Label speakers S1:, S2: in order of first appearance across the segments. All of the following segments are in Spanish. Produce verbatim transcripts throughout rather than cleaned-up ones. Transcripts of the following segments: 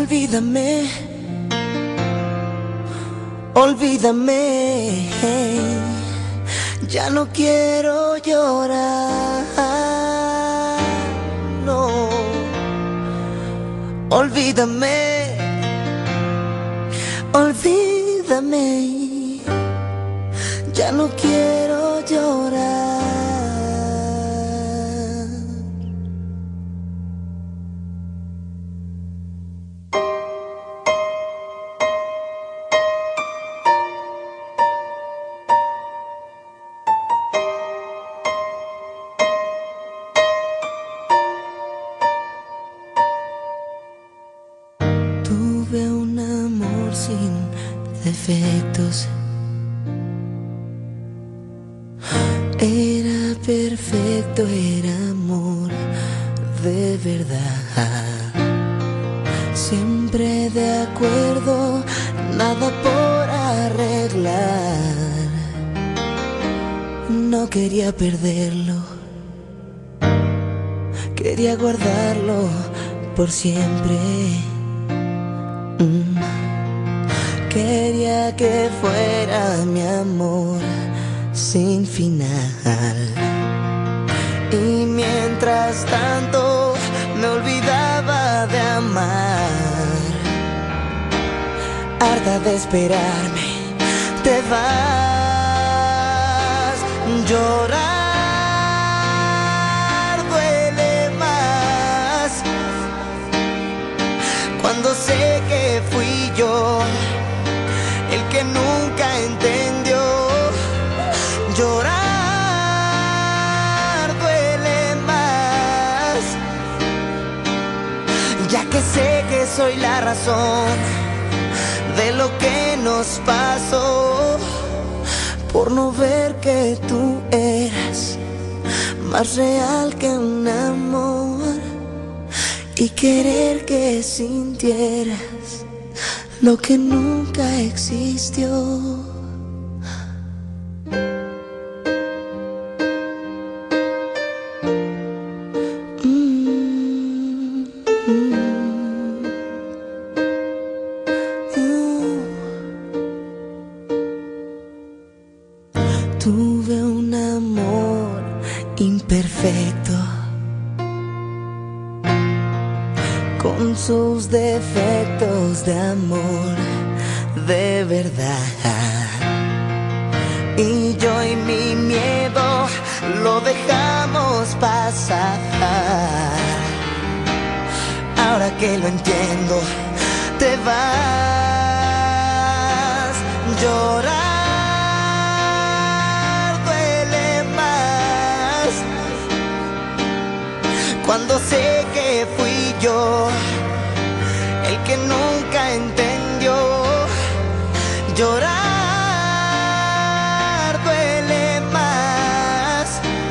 S1: Olvídame, olvídame, ya no quiero llorar, no. Olvídame, olvídame, ya no quiero llorar. Tuve un amor sin defectos, era perfecto, era amor de verdad, siempre de acuerdo, nada por arreglar. No quería perderlo, quería guardarlo por siempre. Mm. Quería que fuera mi amor sin final. Y mientras tanto me olvidaba de amar. Harta de esperarme, te vas. Llorar duele más cuando sé que fui yo el que nunca entendió. Llorar duele más, ya que sé que soy la razón de lo que nos pasó, por no ver que tú eras más real que un amor y querer que sintieras lo que nunca existió. Mm, mm, mm. Tuve un amor imperfecto, con sus defectos de amor de verdad. Y yo y mi miedo lo dejamos pasar. Ahora que lo entiendo, te vas. Llorar duele más cuando sé que fui yo el que nunca entendió. Llorar duele más,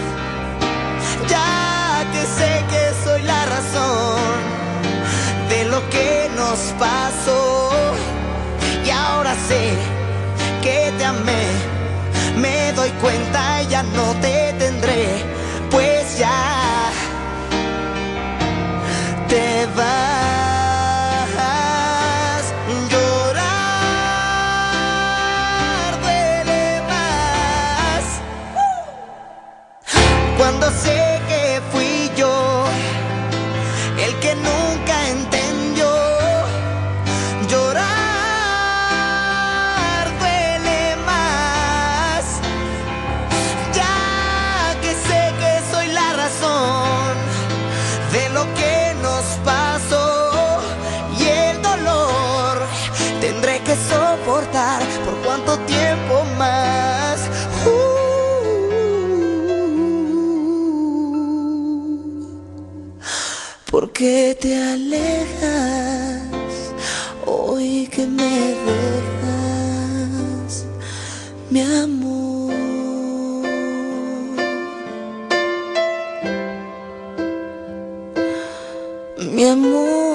S1: ya que sé que soy la razón de lo que nos pasó. Y ahora sé que te amé, me doy cuenta y ya no te tendré, pues ya te vas. Cuando sé que fui yo el que nunca entendió. Llorar duele más, ya que sé que soy la razón de lo que nos pasó. Y el dolor tendré que soportar por cuánto tiempo más. uh. ¿Por qué te alejas hoy que me dejas, mi amor? Mi amor.